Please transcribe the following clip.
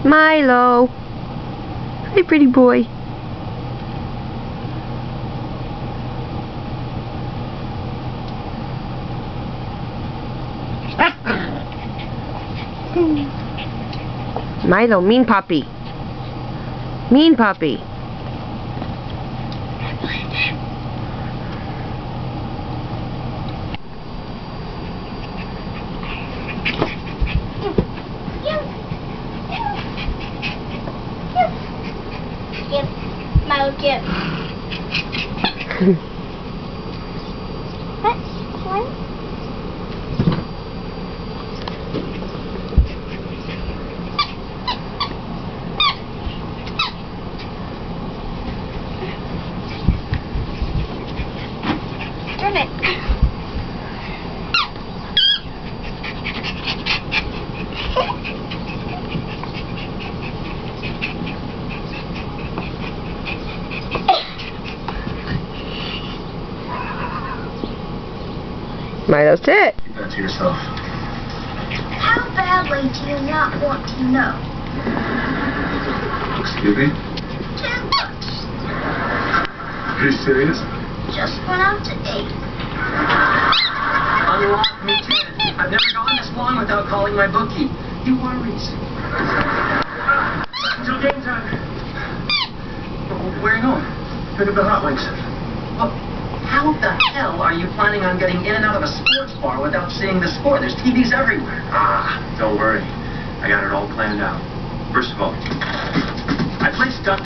Milo. Hey, pretty boy. Milo, mean puppy. Mean puppy. Give. Milo, give. What? What? Milo, sit. Keep that to yourself. How badly do you not want to know? Excuse me? $10. Are you serious? Just went out to eat. Unlock me, Ted. I've never gone this long without calling my bookie. He worries. Until game time. Where are you going? Pick up the hot wings. Well, how the hell are you planning on getting in and out of a sports bar without seeing the score? There's TVs everywhere. Don't worry. I got it all planned out. First of all, I play stuff.